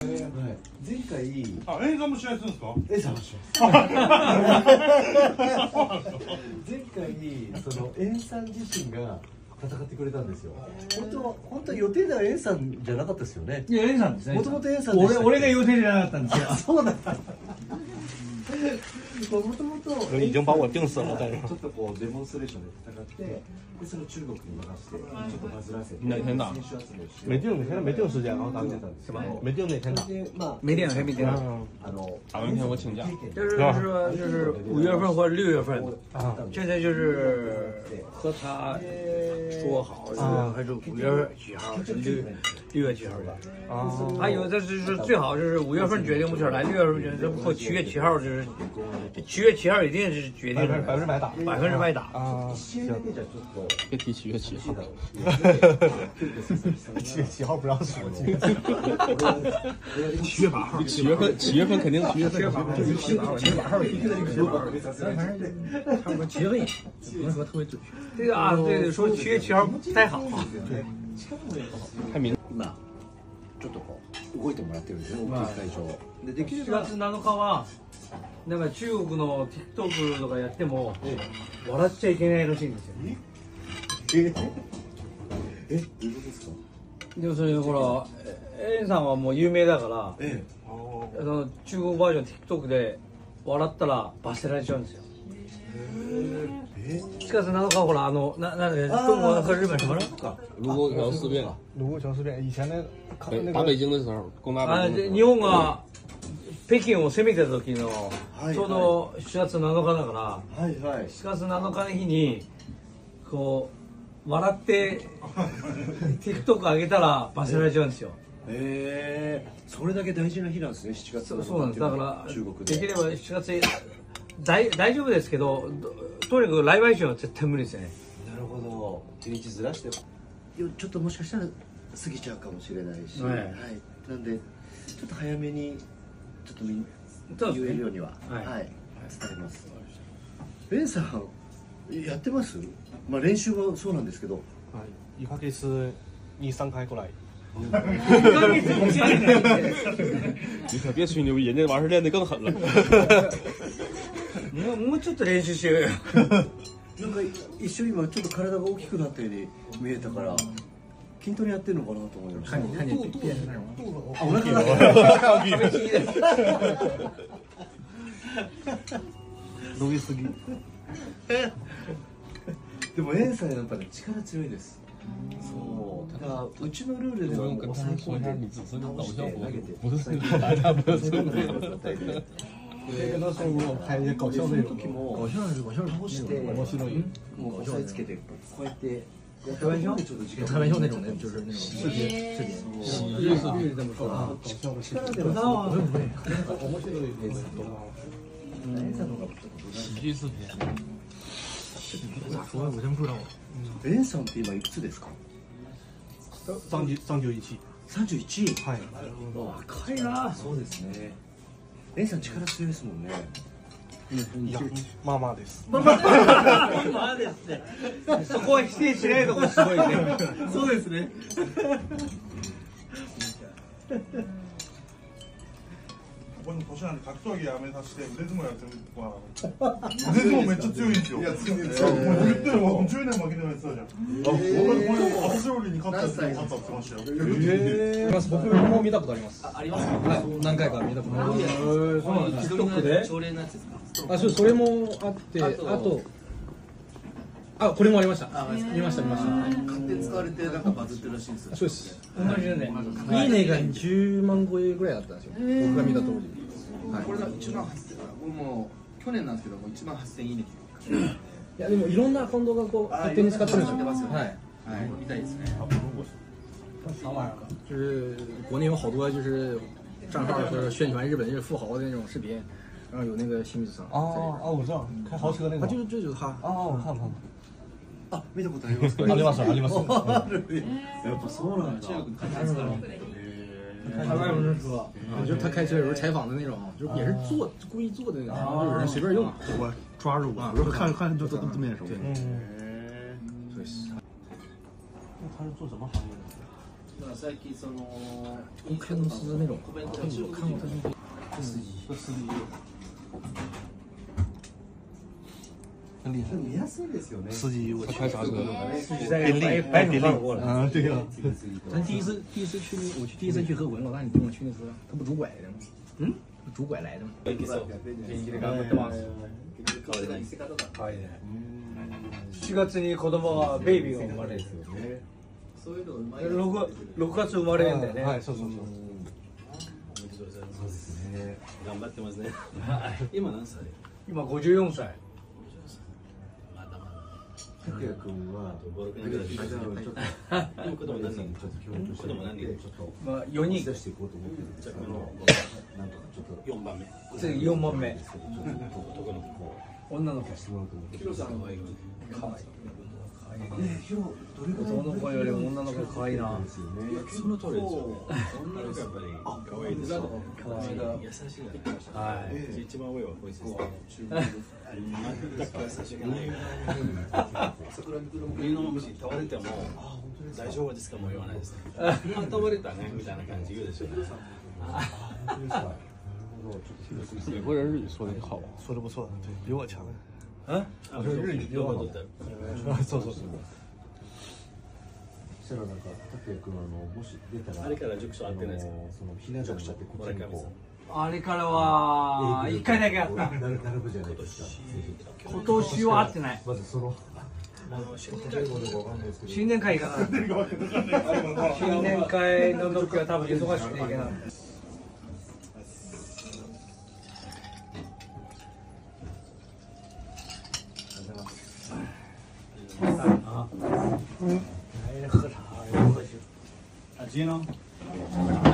前回、 演歌も試合するんですか？ 前回そのエンさん自身が戦ってくれたんですよ。本当は予定ではエンさんじゃなかったですよね。 いや、エンさんですね。 もともとエンさんでしたっけ。 俺が予定じゃなかったんですよ。 そうだった。もともと已经把我定死了，但是ちょっとこうデモンストレーションで戦って、でその中国に任せてちょっとバズらせて。 哪天打？ 選手集めをして没定，现在没定时间，然后打打たんですけど。 没定哪天打。 でまあ没定还没定。 打完天我请假。 就是说，就是5月份或者6月份啊，现在就是和他说好，还是5月几号，6月几号的。还有的就是最好就是5月份决定不出来，6月份决定，或7月7号就是7月7号一定是决定的 100%打 ，100%打。 啊，行。别提7月7号。7月7号不让说。7月8号。7月份肯定打。7月8号就是7月8号，7月8号，反正差不多7月份，不能说特别准确。 这个啊，对，说7月7号不太好。 太明。 今ちょっとこう動いてもらってるんですね、大きい会場で。できれ 4 ば月7日はなんか中国の TikTok とかやっても笑っちゃいけないらしいんですよ。 どういうことですか？ 要するにほら、エンさんはもう有名だから、その中国バージョン TikTok で笑ったら罰せられちゃうんですよ。4月7日ほら中国和日本什么了？ 卢沟桥事变。 卢沟桥事变，以前打北京的时候，攻打北京。 日本が北京を攻めてた時のちょうど4月7日だから、4月7日の日にこう笑ってTikTok 上げたら罰せられちゃうんですよ。 それだけ大事な日なんですね、7月。 そうなんです。だから中国できれば7月大丈夫ですけど、とにかく来買収は絶対無理ですよね。 なるほど。日にちずらしてちょっともしかしたら過ぎちゃうかもしれないし、なんでちょっと早めにちょっと言えるようには伝えます。ベンさんやってます？まあ練習はそうなんですけど、 1ヶ月2、3回过来。你可别吹牛逼，人家玩意儿练得更狠了。 もうちょっと練習しようよ。 なんか一瞬今ちょっと体が大きくなったように見えたから筋トレやってるのかなと思いました。 看见变成那种。 あ、お腹が伸びすぎ。 でもエンさんやっぱり力強いです。そう。ただうちのルールでも抑え込んで倒して投げて。 那时候我拍一些搞笑内容， 搞笑倒して面白い。 もう押さえつけてこうやって开玩笑， 开玩笑那种的，就是那种视频。 喜剧这么说啊？ 力では面白い映像とか。 喜剧视频。 咋说？我真不知道。 エンさんって今いくつですか 31。 31？ はい。 なるほど。若いな。そうですね。エンさん力強いですもんね。 いや、まあまあです。 まあですね。そこは否定しないとこすごいね。 そうですね。 ここに年なんで格闘技やめさせて腕相撲やってる子は腕相撲めっちゃ強いんですよ。いや強い。もう言ってるもう10年負けてないって言ってたじゃん。俺これ朝青龍に勝ったやつに勝ったって言ってましたよ。 僕も見たことあります。 あります。 はい、何回か見たことあります。 そうなんです。TikTok で。 朝礼のやつですか。 それもあって、あと。これもありました。見ました。 勝手に使われてなんかバズってるらしいんですよ。 そうです。 同じだね。 いいねが10万超えぐらいだったんですよ。僕が見た当時。 これが1万8000。僕も去年なんですけども1万8000いいね。 いやでもいろんなアカウントがこう勝手に使ってるんですよ。はい。 みたいですね。 就是国内有好多就是账号是宣传日本富豪的那种视频，然后有那个新米子桑。 我知道，开豪车那个。 就是他。 我看。 あ、見たことありますか？ あります。 やっぱそうなんだ。 台湾有人说， 就是他开车有时候采访的那种，就是也是故意做的那种，就有人随便用。我抓住啊，看就都面熟。对。 他是做什么行业的？ 最近その公开公司那种コメント我看过他那个很厉害。 見やすいですよね。 司机，我开啥车？ 在白种放过了。 啊，对呀。咱第一次去那，我去第一次去河文，老大你跟我去那车，他不拄拐的吗？嗯，拄拐来的吗？ 元気で頑張ってます。可愛いね。7月に子供がベイビーが生まれる。 そういうのうまい。 6月生まれるんだよね。 はい、そうそうそう。 そうですね。頑張ってますね。今何歳？ 今54歳。 拓也君は 5、6年ぐらいで。今子供何人？子供何人？ まあ4人。 出していこうと思ってるんですけど、なんとかちょっと 4番目。 次4番目。 男の子。 女の子。 ヒロさんは可愛い。男の子よりも女の子可愛いな。 その通りですよ。女の子やっぱり可愛いですよ。優しい。はい。一番上はこいつです。全く優しくない。上の虫倒れても大丈夫ですかも言わないです。倒れたねみたいな感じ言うでしょ。 美国人日语说的好，说的不错，对比我强。 啊？ 我说日语両方取った。 そうそうそう。 したらなんか拓也君もし出たらあれから塾長会ってないですか？ そのひなちゃんってこっちにこあれからは1回だけやった。 並ぶじゃないですか。 今年は会ってない。 まずその新年会かな。新年会の時は多分忙しくていけない。 喝茶，喝酒。啊，鸡呢？